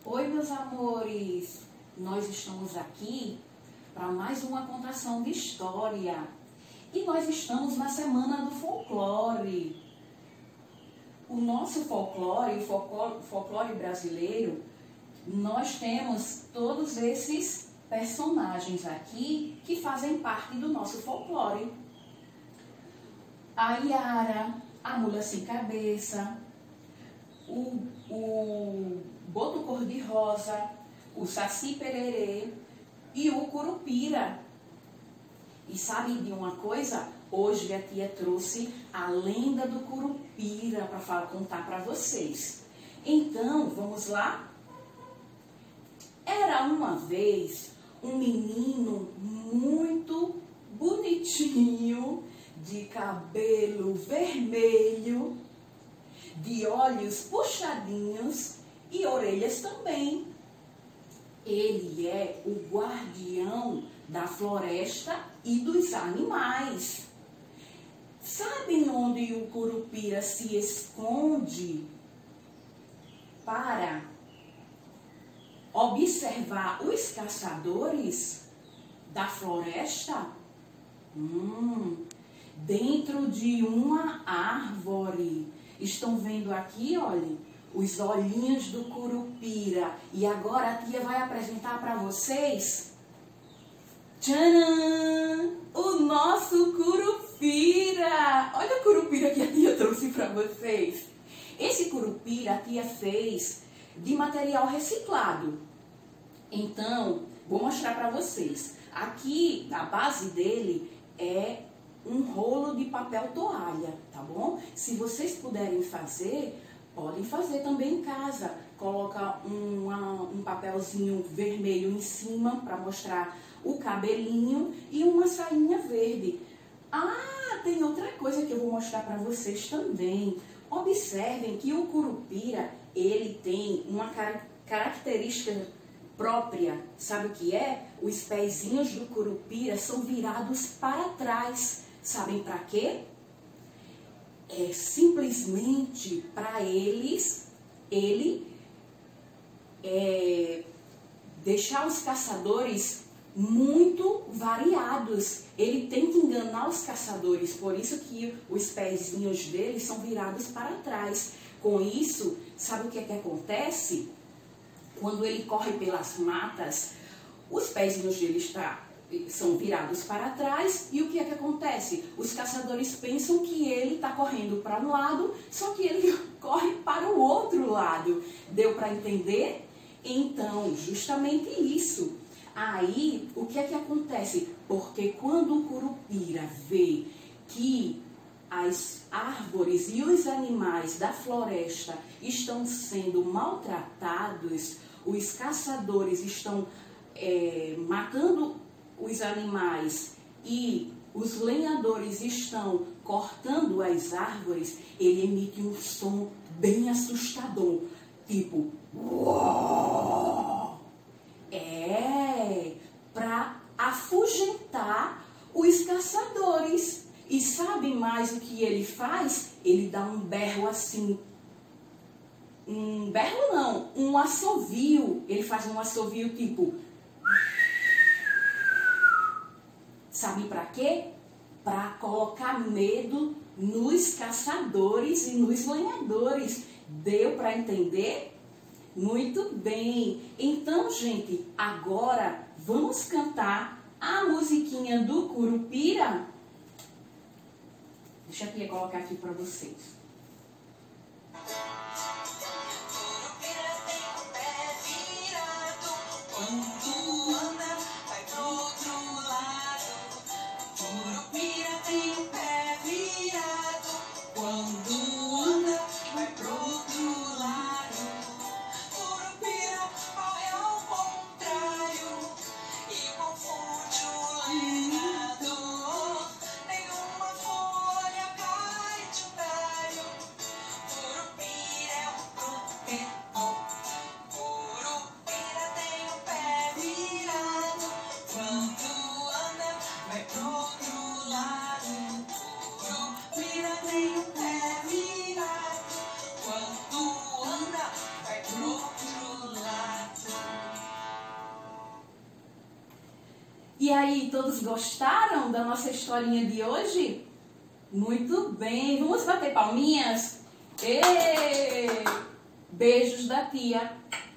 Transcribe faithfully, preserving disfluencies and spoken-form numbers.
Oi, meus amores! Nós estamos aqui para mais uma contação de história. E nós estamos na Semana do Folclore. O nosso folclore, o folclore, folclore brasileiro, nós temos todos esses personagens aqui que fazem parte do nosso folclore. A Iara, a Mula Sem Cabeça, o, o Boto Cor-de-Rosa, o Saci Pererê e o Curupira. E sabe de uma coisa? Hoje a tia trouxe a lenda do Curupira para contar para vocês. Então, vamos lá? Era uma vez um menino muito bonitinho, de cabelo vermelho, de olhos puxadinhos e orelhas também. Ele é o guardião da floresta e dos animais. Sabem onde o Curupira se esconde para observar os caçadores da floresta? Hum, dentro de uma árvore. Estão vendo aqui, olhem, os olhinhos do Curupira. E agora a tia vai apresentar para vocês, tcharam, o nosso Curupira. Olha o Curupira que a tia trouxe para vocês. Esse Curupira a tia fez de material reciclado. Então, vou mostrar para vocês. Aqui, a base dele é um rolo de papel toalha, tá bom? Se vocês puderem fazer, podem fazer também em casa. Coloca uma, um papelzinho vermelho em cima para mostrar o cabelinho e uma sainha verde. Ah, tem outra coisa que eu vou mostrar para vocês também. Observem que o Curupira, ele tem uma car característica própria. Sabe o que é? Os pezinhos do Curupira são virados para trás. Sabem para quê? É simplesmente para eles, ele é, deixar os caçadores muito variados. Ele tenta enganar os caçadores, por isso que os pezinhos dele são virados para trás. Com isso, sabe o que é que acontece? Quando ele corre pelas matas, os pezinhos dele estão são virados para trás, e o que é que acontece? Os caçadores pensam que ele está correndo para um lado, só que ele corre para o outro lado. Deu para entender? Então, justamente isso. Aí, o que é que acontece? Porque quando o Curupira vê que as árvores e os animais da floresta estão sendo maltratados, os caçadores estão é, matando os animais e os lenhadores estão cortando as árvores, ele emite um som bem assustador, tipo uau! É para afugentar os caçadores. E sabe mais o que ele faz? Ele dá um berro assim, um berro não, um assovio. Ele faz um assovio tipo. Sabe para quê? Para colocar medo nos caçadores e nos lenhadores. Deu para entender? Muito bem. Então, gente, agora vamos cantar a musiquinha do Curupira. Deixa a tia colocar aqui para vocês. E aí, todos gostaram da nossa historinha de hoje? Muito bem, vamos bater palminhas? Êêê! Beijos da tia.